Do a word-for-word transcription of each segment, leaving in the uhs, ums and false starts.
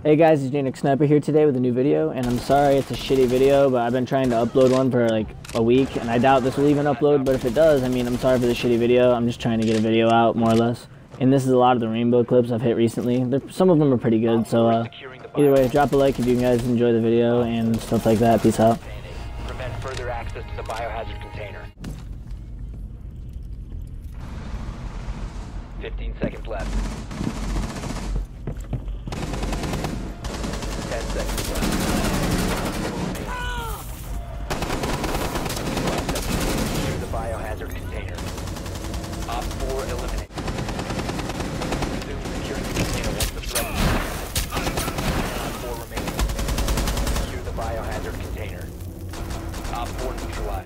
Hey guys, it's Janix Sniper here today with a new video, and I'm sorry it's a shitty video, but I've been trying to upload one for like a week, and I doubt this will even upload, but if it does, I mean, I'm sorry for the shitty video. I'm just trying to get a video out, more or less. And this is a lot of the rainbow clips I've hit recently. They're, some of them are pretty good, so uh, either way, drop a like if you guys enjoy the video and stuff like that. Peace out. Prevent further access to the biohazard container. fifteen seconds left. ten seconds left. Secure the biohazard container. Op four eliminated. Resume securing the container once the threat is eliminated. Op four remaining. Secure the biohazard container. Op four neutralized.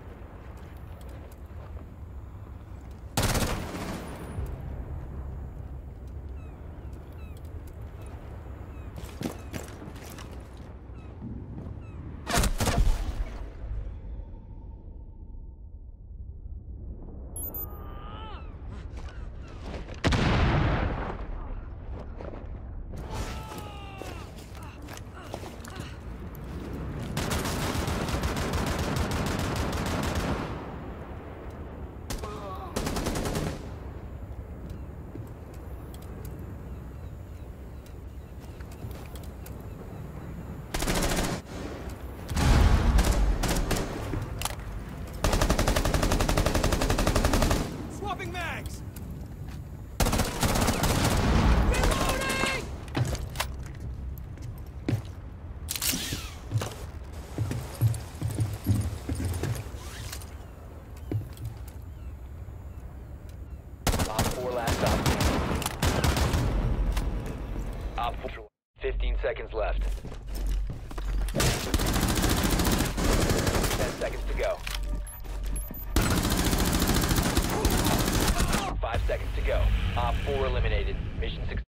Mags! Op four last op. Op four. fifteen seconds left. ten seconds to go. Five seconds to go. Op four eliminated. Mission success.